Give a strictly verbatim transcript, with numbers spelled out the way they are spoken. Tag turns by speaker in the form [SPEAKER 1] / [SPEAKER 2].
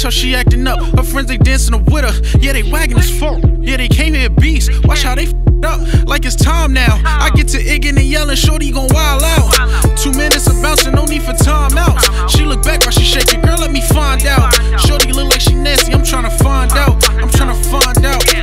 [SPEAKER 1] how she acting up. Her friends, they dancing up with her. Yeah, they wagging his phone. Yeah, they came here beast. Watch how they f***ed up. Like it's time now. I get to igging and yelling, shorty gon' wild out. Two minutes of bouncing, no need for timeouts. She look back while she shaking. Girl, let me find out. Shorty look like she nasty. I'm tryna find out. I'm tryna find out.